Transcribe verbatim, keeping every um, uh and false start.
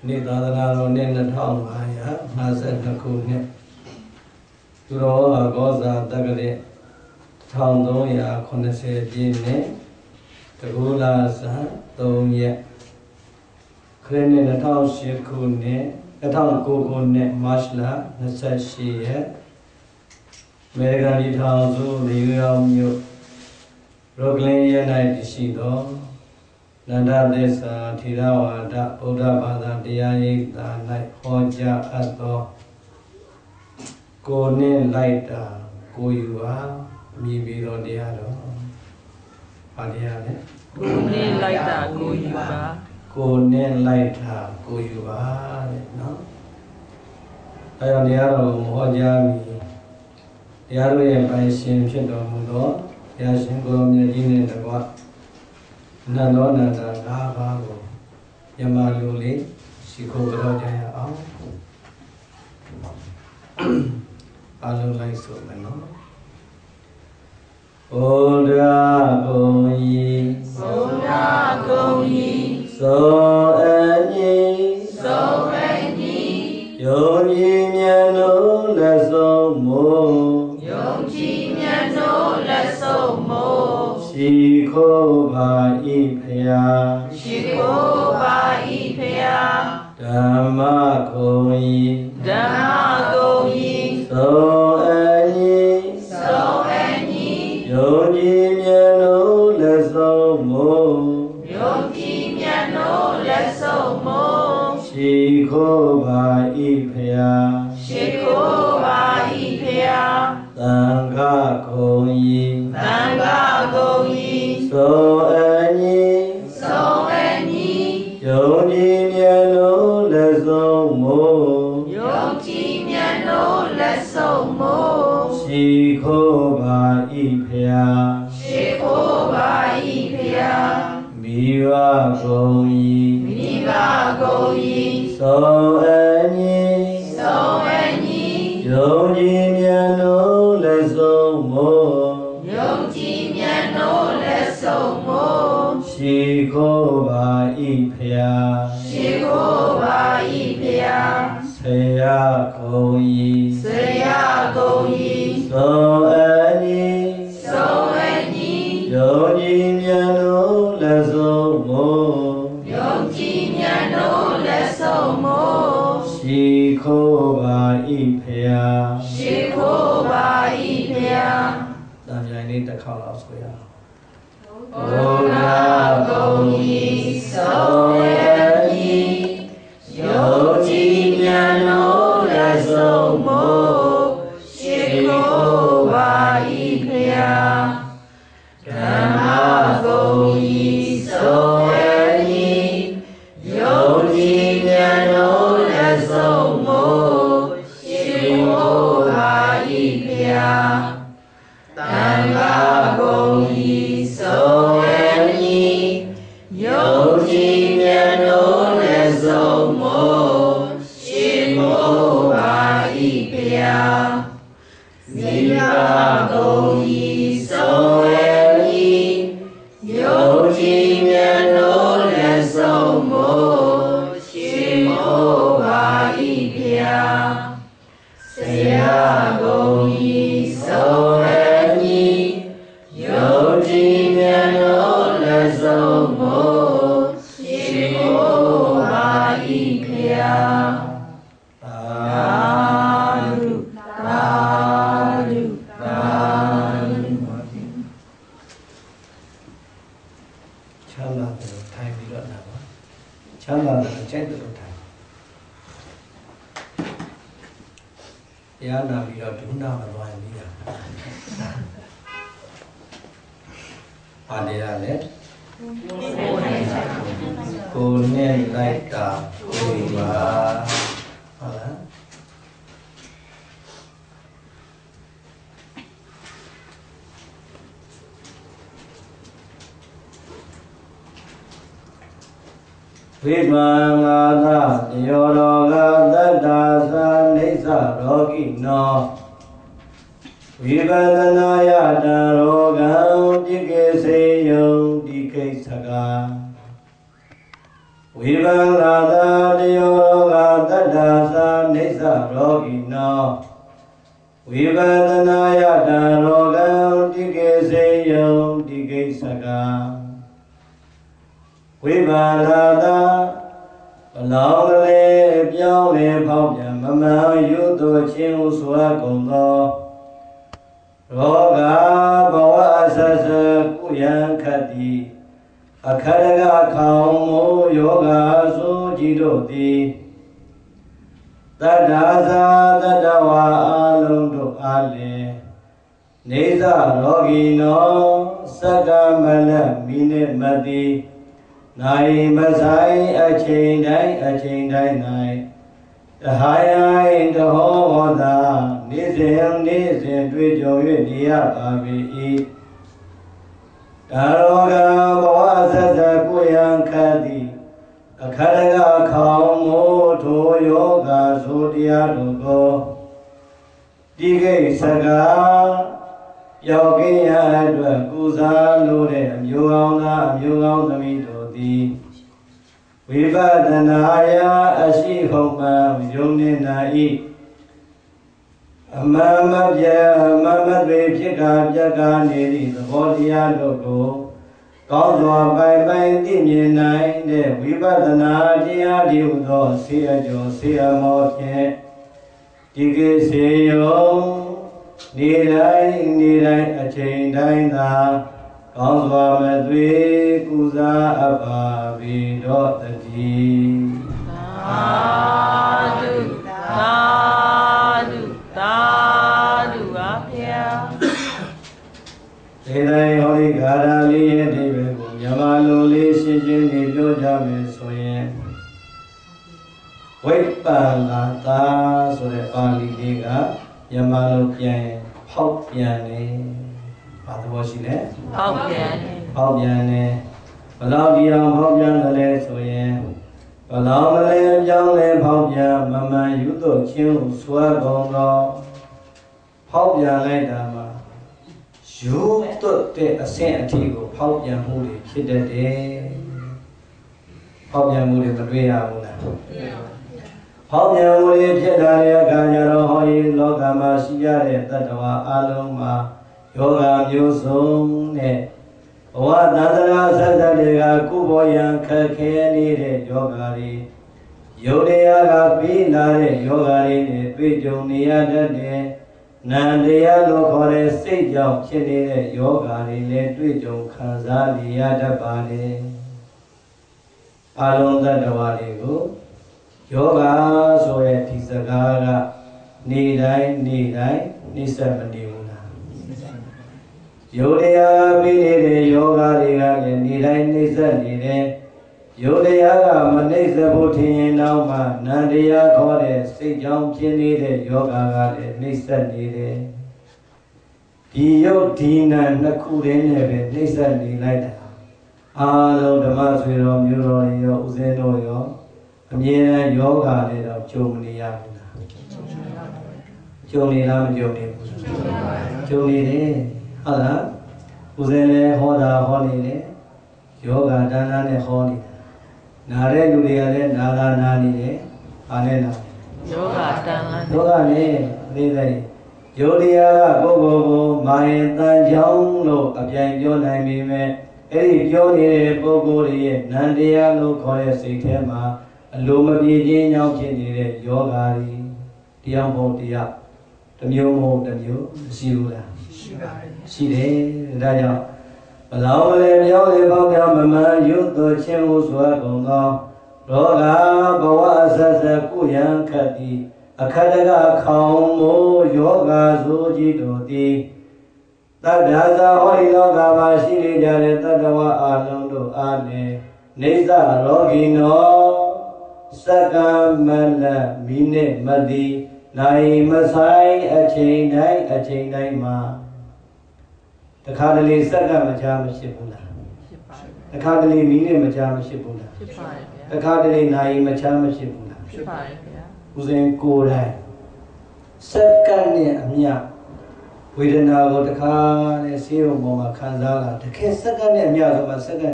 Nidadana Nina Town, I said Nakune. Duro Goza Dagade Town Doya Conese Gine, the Gulas, Domye. Cleaning the town Shikune, the town Kukune, Mashla, the Sashi, Megani Town Zoo, the Yam Roglin Yanai Shido, Nanda Desa, Tirawa, Da Buddha Bada, Diayi, the Night Hoja Ato, Kone Laita, Goyua, Mibiro Diado, Adiane, Kone Laita, Goyua, Kone Laita, Goyua, no? I am the Arrow, Hoja, the Arrow, and by Sim Chedo, Yashingo, Medina, the what? Nanona, the Lava, Yamaluli, Shiko Roja, I don't like so many. Oda Goyi, Oda Goyi, so any, so any, Yoni Miano, Leso Mo, Yonji Miano, Leso Mo, Shiko Ba Ipea, Shiko Ba Ipea, Dhamma Goyi, Dhamma Goyi, so any, so any, Yoni Miano, Leso Mo, Yonji Miano, Leso Mo, Shiko Ba Ipea, Shiko Ba Ipea, Thanga Goyi, Thanga Goyi, so any, so any, Yoni Miano, Leso Mo, Yonji Miano, Leso Mo, Shiko Ba Ipea, Shiko Ba Ipea, Miwa Goyi, Miva Goyi, so any, so any, Yoni Miano, Leso Mo, Yonji Miano, Leso Mo, Shiko Ba Ipea, Shiko Ba Ipea, Seya Goyi, Seya Goyi, so any, so any, Yoni Miano, Leso Mo, Yonji Miano, Leso Mo, Shiko Ba Ipea, Shiko Ba Ipea, I need the colors we are. Oda Goyi, so any, Yonji Miano, Leso Mo, Shiko Ba Ipea, Dhamma Goyi, so any, Yonji Miano, Leso Mo, Shiko Ba Ipea, Thanga Goyi, so any, Yonji Miano, Leso Mo, Shiko Ba Ipea, Miva Goyi, so any, Yonji Miano, Leso Mo, Shiko Ba Ipea, Seya Goyi, so any, Yonji Miano, Leso Mo, Shiko Ba Ipea. Sadhu, sadhu, sadhu. Chanda the time we don't have. Chanda the check the time. Yana we are doing now and why we are. Adia let Kone Laita Goyua. Vimangada Yoroga Dasa Nisa Rogi no Vivadanaya Daroga Dike Seyo Dike Saga ဝိပန္နာသာတယောရောဂတတ္တာသာနိစ္စရောဂိနောဝိပဿနာယတံရောဂံတိကေစေယံတိကိစ္စကဝိပါဒတာဘလောင်းလေးပြောင်းလေဖောက်ပြန်မမှန်ယူသို့ချင်းဟုဆိုအပ်ကုန်သောရောဂဘဝအဆက်ဆက်ကုယံခတ္တိအခရကခေါင်မိုးယောဂဆိုကြည်တို့သည်တတ္တာသာတတ္တဝါအလုံးတို့အားလည်းနေသရောဂီနောစက္ကမလမိနေမတိနိုင်မဆိုင်အချိန်တိုင်းအချိန်တိုင်း၌တဟာယိတဟောဝါသာနေ့စဉ်နေ့စဉ်တွေ့ကြုံ၍နေရပါ၏ဒါရောဂဘဝဆက်ဆက်ကိုယံခတ်သည်အခရကခေါင်မိုးထိုယောဂဆိုတရားတို့ကိုတိကိစ္စကယောဂိယအတွက်ကုစားလို့တဲ့အမျိုးကောင်းသားအမျိုးကောင်းသမီးတို့သည်ဝိပဿနာယအရှိဟုံမှယုံနေနာ၏အမမပြအမမတွေဖြစ်ကာပြက်ကာနေသည့်သဘောတရားတို့ကိုကောင်းစွာပိုင်ပိုင်သိမြင်နိုင်တဲ့ဝိပဿနာတရားဒီဟုသောဆေးအကျော်ဆေးအမောဖြင့်ဒီကိစေယောနေတိုင်းနေတိုင်းအချိန်တိုင်းသာကောင်းစွာမသွေကုစားအပ်ပါပေတော့တည်းသာဓုသာဓုသာဓုပါဗျာဒီတိုင်းဟောဒီဂါရလေးရဲ့အဓိပ္ပာယ်ကိုမြန်မာလိုလေးရှင်းရှင်းနေပြောကြမယ်ဆိုရင်ဝိပ္ပန္နာတာဆိုတဲ့ပါဠိလေးကမြန်မာလိုပြန်ဖောက်ပြန်နေဘာသဘောရှိလဲဖောက်ပြန်နေဖောက်ပြန်နေဘလောက်ဒီအောင်ဖောက်ပြန်တယ်လဲဆိုရင်ဘလောက်မလဲပြောင်းလဲဖောက်ပြန်မမှန်ယူသို့ချင်းဟုစွဲကုန်သောဖောက်ပြန်လိုက်တာမှာယူသွတ်တဲ့အဆင့်အထိကိုဖောက်ပြန်မှုတွေဖြစ်တတ်တယ်ဖောက်ပြန်မှုတွေမတွေ့ရဘူးလားဖောက်ပြန်မှုတွေဖြစ်တာတဲ့အခါကျတော့ဟောဒီလောကမှာရှိရတဲ့တတ္တဝါအလုံးမှာယောဂမျိုးစုံနဲ့ဘဝတန္တရာဆက်သက်တွေကကုဘောယံခက်ခဲနေတဲ့ယောဂါတွေယုတ်တရားကပြီးလာတဲ့ယောဂါတွေနဲ့တွေ့ကြုံနေရတတ်တဲ့နန္တရားလို့ခေါ်တဲ့စိတ်ကြောင့်ဖြစ်နေတဲ့ယောဂါတွေလည်းတွေ့ကြုံခံစားနေရတတ်ပါတယ်အလုံးတတ္တဝါတွေကိုယောဂါဆိုတဲ့ဒီစကားကနေတိုင်းနေတိုင်းနှိစ္စမနေဘူးလားယုတ်တရားပြီးနေတဲ့ယောဂါတွေကလည်းနေတိုင်းနှိစ္စနေတယ်ယုတ်တရားကမနှိစ္စဖို့ထင်ရင်တော့မှနန္တရားခေါ်တဲ့စိတ်ကြောင့်ဖြစ်နေတဲ့ယောဂါကလည်းနှိစ္စနေတယ်ဒီယုတ်ဒီနာနှစ်ခုတည်းနဲ့ပဲနှိစ္စနေလိုက်တာအားလုံးဓမ္မဆွေတော်မျိုးတော်ရောဥစဉ်တော်ရောအမြဲတမ်းယောဂါနဲ့တော့ကြုံနေရဘူးလားကြုံနေလားမကြုံနေဘူးကြုံနေတယ်ဟုတ်လားဥစဉ်လည်းဟောတာဟောနေတယ်ယောဂါဒါနနဲ့ဟောနေတာနာတဲ့လူတွေကလည်းနာတာနာနေတယ်အားနဲ့နာယောဂါတန်လာယောဂါနဲ့သိတဲ့ယောတရားကပုဂ္ဂိုလ်ကိုမာရင်တန်ချောင်းလို့အပြိုင်ပြောနိုင်ပေမဲ့အဲ့ဒီပြောနေတဲ့ပုဂ္ဂိုလ်ရဲ့နန္တရားလို့ခေါ်တဲ့စိတ်ထဲမှာအလိုမပြေခြင်းကြောင့်ဖြစ်နေတဲ့ယောဂါတွေတရားမဟုတ်တရားတစ်မျိုးမဟုတ်တစ်မျိုးမရှိဘူးလားရှိပါတယ်ရှိတယ်ဒါကြောင့်ဘလောင်းလေပြောင်းလေပေါင်းပြောင်းမမှန်ယုတ်သို့ချင်းဟုဆိုကုန်သောရောဂါဘဝဆက်ဆက်ကုယံခတ်သည်အခတကခေါင်မိုးယောဂါဆိုကြည်တို့သည်တတ္ထာသာဟောဒီလောကမှာရှိနေကြတဲ့တတ္တဝါအလုံးတို့အားလည်းနေသရောဂီနောစက္ကမလမိနေမတိနိုင်မဆိုင်အချိန်တိုင်းအချိန်တိုင်းမှာတခါတလေစက္ကမချာမရှိဘူးလားဖြစ်ပါတယ်တခါတလေမိနေမချာမရှိဘူးလားဖြစ်ပါတယ်ဗျာတခါတလေနိုင်မချာမရှိဘူးလားဖြစ်ပါတယ်ဗျာဦးဇင်းကိုယ်တိုင်စက္ကနဲ့အမြဝေဒနာကိုတခါနဲ့ဆေးရုံပေါ်မှာခံစားလာတကယ်စက္ကနဲ့အမြဆိုမှစက္က